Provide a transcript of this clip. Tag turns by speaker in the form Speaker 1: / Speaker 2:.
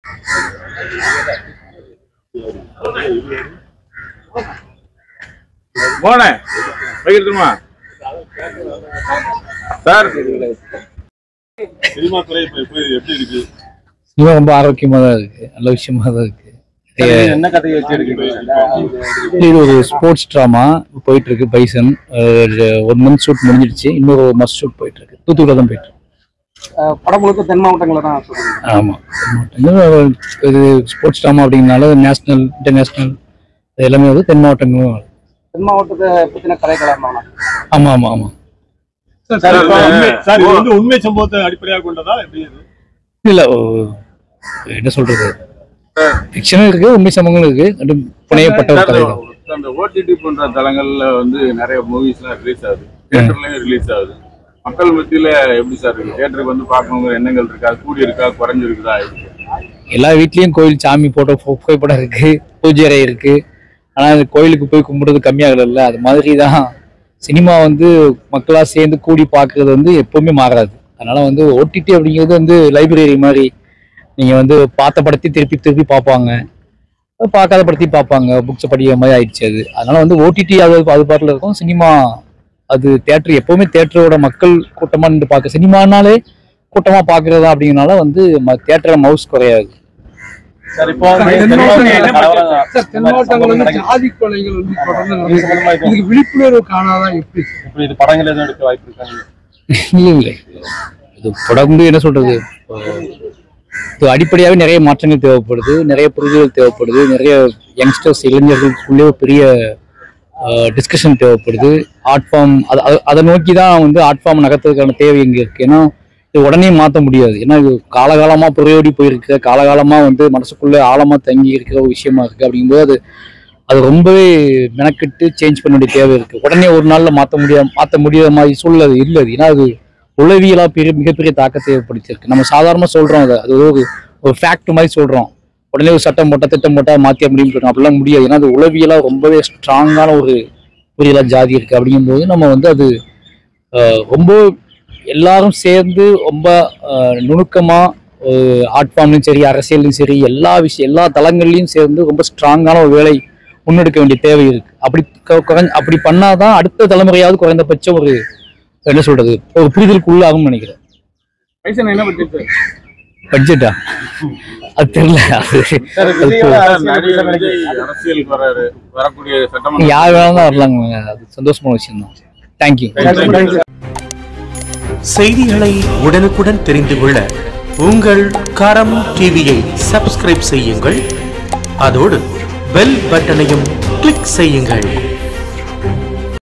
Speaker 1: போனே வைக்கிறதுமா sir. Cinema துறை எப்படி இருக்கு?
Speaker 2: சினிமா ரொம்ப ஆரோக்கியமா தான் இருக்கு, நல்ல விஷயமா தான் இருக்கு.
Speaker 1: என்ன கதையை வச்சு இருக்கு?
Speaker 2: இது ஒரு ஸ்போர்ட்ஸ் ட்ராமா போயிட்டு இருக்கு. பைசன் 1 மந்த் ஷூட் முடிஞ்சிடுச்சு, இன்னொரு மஸ்ட் ஷூட் போயிட்டு இருக்கு. தூத்துக்குடியில தான் போயிட்டு இருக்கு.
Speaker 3: படம் முழுக்க தென் மாவட்டங்கள தான்.
Speaker 2: ஆமா, இது ஸ்போர்ட்ஸ் ட்ராமா அப்படிங்கனால நேஷனல் இன்டர்நேஷனல் எல்லாமே வந்து தென் மாவட்டங்களும்.
Speaker 3: தென் மாவட்டத்தை பத்தின கதைக்களம்.
Speaker 2: ஆமா ஆமா ஆமா.
Speaker 1: சார், இது வந்து உண்மை சம்பவத்தை அடிப்படையாக கொண்டதா எப்படி?
Speaker 2: இல்ல, என்ன சொல்றது, ஃபிக்ஷனும் இருக்கு, உண்மை சம்பவங்களும் இருக்கு, புனையப்பட்ட ஒரு கதை தான்.
Speaker 1: அந்த ஓடிடி போன்ற தளங்கள்ல வந்து நிறைய மூவிஸ்லாம் ரிலீஸ் ஆகுது, தியேட்டர்லயும் ரிலீஸ் ஆகுது. மக்கள் மத்தியில எப்படி சார் இருக்கு? தியேட்டருக்கு வந்து பார்க்கணுங்கிற எண்ணங்கள் இருக்கா, கூடி இருக்கா, குறைஞ்சிருக்குதா?
Speaker 2: எல்லா வீட்லயும் கோயில் சாமி போட்டோ புகைப்படம் இருக்கு, பூஜை அறை இருக்கு. ஆனா அந்த கோயிலுக்கு போய் கும்பிடுறது கம்மியாகல. அது மாதிரி தான் சினிமா வந்து மக்களா சேர்ந்து கூடி பார்க்கறது வந்து எப்பவுமே மாறாது. அதனால வந்து ஓடிடி அப்படிங்கிறது வந்து லைப்ரரி மாதிரி. நீங்க வந்து பார்த்த படத்தை திருப்பி திருப்பி பார்ப்பாங்க, பார்க்காத படத்தையும் பார்ப்பாங்க, புக்ஸை படிக்கிற மாதிரி ஆயிடுச்சு அது. அதனால வந்து ஓடிடி அது பாட்டில் இருக்கும். சினிமா அது தியேட்டர் எப்பவுமே தியேட்டரோட மக்கள் கூட்டமா நின்று பார்க்க, சினிமானாலே கூட்டமா பார்க்கறதா அப்படிங்கிறனால வந்து தியேட்டர்ல மவுஸ் குறையாது.
Speaker 3: சார், இப்போ ஜாதி கொலைகள் வந்து தொடர்ந்து இதுக்கு விழிப்புணர்வு காணாதான் எப்படி இது படங்கள் எதுவும் எடுக்க வாய்ப்பு இருக்காங்க?
Speaker 2: இல்லை, இது படம் என்ன சொல்றது, இது அடிப்படையாகவே நிறைய மாற்றங்கள் தேவைப்படுது, நிறைய புரிதல் தேவைப்படுது, நிறைய யங்ஸ்டர்ஸ் இளைஞர்களுக்குள்ளே பெரிய டிஸ்கஷன் தேவைப்படுது. ஆர்ட் ஃபார்ம் அதை நோக்கி தான் வந்து ஆர்ட் ஃபார்ம் நகர்த்துறதுக்கான தேவை இங்கே இருக்கு. ஏன்னா இது உடனே மாற்ற முடியாது. ஏன்னா இது காலகாலமாக புறையோடி போயிருக்க, காலகாலமாக வந்து மனசுக்குள்ள ஆழமாக தங்கி இருக்கிற ஒரு விஷயமா இருக்கு. அப்படிங்கும்போது அது ரொம்பவே மெனக்கிட்டு சேஞ்ச் பண்ண வேண்டிய தேவை இருக்கு. உடனே ஒரு நாள்ல மாற்ற முடியாத மாதிரி சூழ்நிலை இல்லை. ஏன்னா அது உளவியலா மிகப்பெரிய தாக்கத்தை ஏற்படுத்தியிருக்கு. நம்ம சாதாரணமாக சொல்றோம், அது ஒரு ஃபேக்ட் மாதிரி சொல்றோம். உடனே ஒரு சட்டம் போட்டா திட்டம் போட்டா மாற்ற முடியும்னு சொல்றோம். அப்படிலாம் முடியாது. ஏன்னா அது உளவியலா ரொம்பவே ஸ்ட்ராங்கான ஒரு புரியலா ஜாதி இருக்கு. அப்படிங்கும்போது நம்ம வந்து அது ரொம்ப எல்லாரும் சேர்ந்து ரொம்ப நுணுக்கமா ஆர்ட் ஃபார்ம்லையும் சரி, அரசியல்லையும் சரி, எல்லா தளங்கள்லையும் சேர்ந்து ரொம்ப ஸ்ட்ராங்கான ஒரு வேலை முன்னெடுக்க வேண்டிய தேவை இருக்கு. அப்படி பண்ணாதான் அடுத்த தலைமுறையாவது குறைந்தபட்சம் ஒரு என்ன சொல்றது ஒரு புரிதலுக்குள்ளாகும் நினைக்கிறேன். பட்ஜெட்டா அது தெரியல. யார் வேணாலும் வரலாங்க, அது சந்தோஷமான விஷயம் தான். தேங்க்யூ.
Speaker 4: செய்திகளை உடனுக்குடன் தெரிந்து கொள்ள உங்கள் கரம் டிவியை சப்ஸ்கிரைப் செய்யுங்கள். அதோடு பெல் பட்டனையும் கிளிக் செய்யுங்கள்.